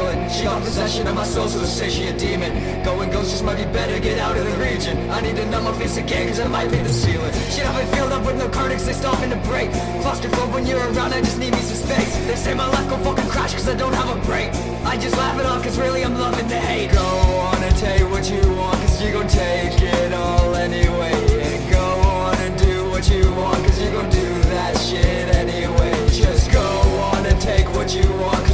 feeling. She got possession of my soul, so say she a demon. Going ghost just might be better, get out of the region. I need to numb my face again, cause I might hit the ceiling. Shit, I've been filled up with narcotics, they stopping to break. Claustrophobe when you're around, I just need me some space. They say my life gon' fucking crash cause I don't have a break. I just laugh it off cause really I'm loving the hate. Go on and take what you want, cause you gon' take it all anyway. And go on and do what you want, cause you gon' do that shit anyway. Just go on and take what you want.